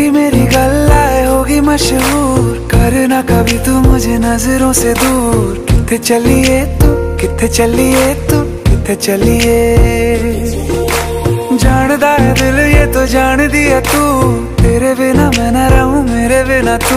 तेरी मेरी गल्लाए होगी मशहूर, करना कभी तू मुझे नजरों से दूर। किथे चलिए तू, किथे चलिए तू, किथे चलिए। जानदा है दिल ये तो जान दिया तू, तेरे बिना मैं ना रहूं, मेरे बिना तू।